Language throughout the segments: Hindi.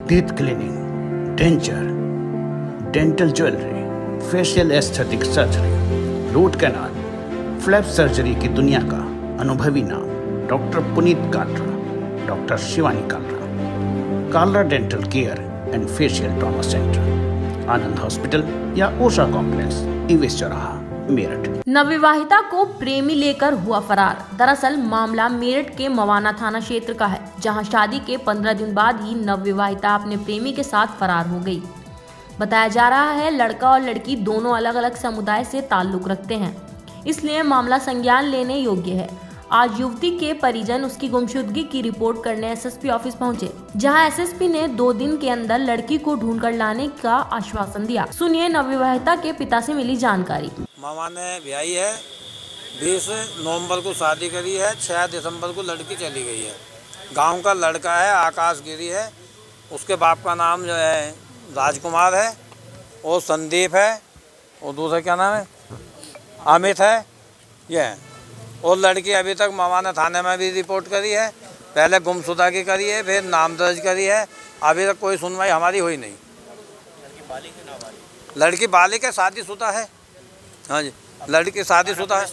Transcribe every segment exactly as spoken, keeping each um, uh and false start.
Teeth cleaning, denture, dental jewellery, facial aesthetic surgery, root canal, flap surgery की दुनिया का अनुभवी नाम doctor Puneet Kalra, doctor Shivani Kalra. Kalra dental care and facial trauma centre, Anand hospital या ओशा कॉम्प्लेक्स, ईवेस चौराहा, मेरठ। नवविवाहिता को प्रेमी लेकर हुआ फरार। दरअसल मामला मेरठ के मवाना थाना क्षेत्र का है, जहां शादी के पंद्रह दिन बाद ही नवविवाहिता अपने प्रेमी के साथ फरार हो गई। बताया जा रहा है लड़का और लड़की दोनों अलग अलग समुदाय से ताल्लुक रखते हैं, इसलिए मामला संज्ञान लेने योग्य है। आज युवती के परिजन उसकी गुमशुदगी की रिपोर्ट करने एसएसपी ऑफिस पहुंचे, जहां एसएसपी ने दो दिन के अंदर लड़की को ढूंढ कर लाने का आश्वासन दिया। सुनिए नवविवाहिता के पिता से मिली जानकारी। मामा ने ब्याही है, बीस नवंबर को शादी करी है, छह दिसंबर को लड़की चली गई है। गांव का लड़का है, आकाश गिरी है, उसके बाप का नाम जो है राजकुमार है, और संदीप है, और दूसरा क्या नाम है अमित है, ये है। और लड़की अभी तक मवाना थाने में भी रिपोर्ट करी है, पहले गुमशुदा की करी है, फिर नाम दर्ज करी है, अभी तक कोई सुनवाई हमारी हुई नहीं। लड़की बालिग है, नाबालिग? लड़की बालिग है, शादीशुदा है। हाँ जी, लड़की शादीशुदा है।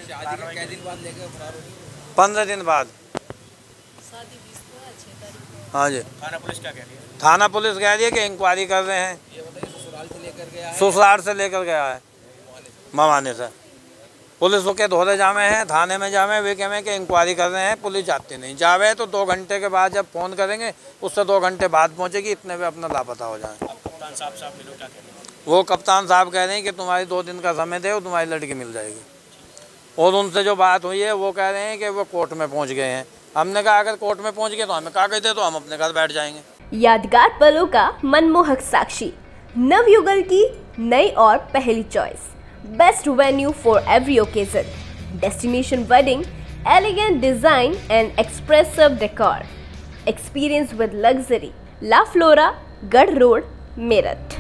पंद्रह दिन बाद। हाँ जी। थाना पुलिस क्या कह रही है? थाना पुलिस कह रही है कि इंक्वायरी कर रहे हैं। ससुराल से लेकर गया है मवाने से। पुलिस के धोरे जामे हैं, थाने में जामे, वे कहें कि इंक्वायरी कर रहे हैं, पुलिस जाती नहीं। जावे तो दो घंटे के बाद जब फ़ोन करेंगे, उससे दो घंटे बाद पहुंचेगी, इतने में अपना लापता हो जाए। कप्तान साहब साहब मिलो क्या कह रहे हैं? वो कप्तान साहब कह रहे हैं कि तुम्हारी दो दिन का समय दे, तुम्हारी लड़की मिल जाएगी। और उनसे जो बात हुई है वो कह रहे हैं कि वो कोर्ट में पहुँच गए हैं। हमने कहा अगर कोर्ट में पहुँच गए तो हमें कागज दे, तो हम अपने घर बैठ जाएंगे। यादगार पलों का मनमोहक साक्षी, नवयुगल की नई और पहली choice, best venue for every occasion, destination wedding, elegant design and expressive decor, experience with luxury, La Flora, Garh road, Meerut.